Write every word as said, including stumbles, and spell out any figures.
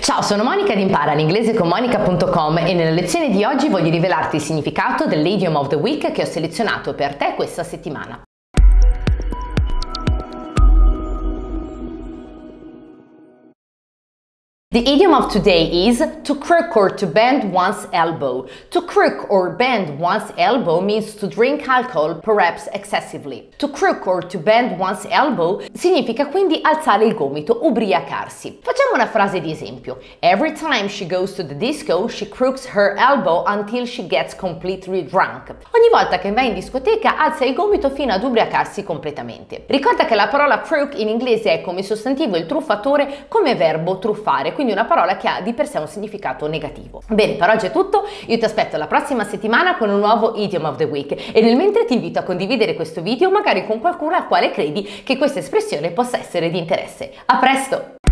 Ciao, sono Monica ed impara l'inglese con monica punto com e nella lezione di oggi voglio rivelarti il significato dell'idiom of the week che ho selezionato per te questa settimana. The idiom of today is to crook or to bend one's elbow. To crook or bend one's elbow means to drink alcohol, perhaps excessively. To crook or to bend one's elbow significa quindi alzare il gomito, ubriacarsi. Facciamo una frase di esempio. Every time she goes to the disco, she crooks her elbow until she gets completely drunk. Ogni volta che va in discoteca alza il gomito fino ad ubriacarsi completamente. Ricorda che la parola crook in inglese è come sostantivo il truffatore, come verbo truffare, quindi una parola che ha di per sé un significato negativo. Bene, per oggi è tutto, io ti aspetto la prossima settimana con un nuovo idiom of the week e nel mentre ti invito a condividere questo video magari con qualcuno al quale credi che questa espressione possa essere di interesse. A presto!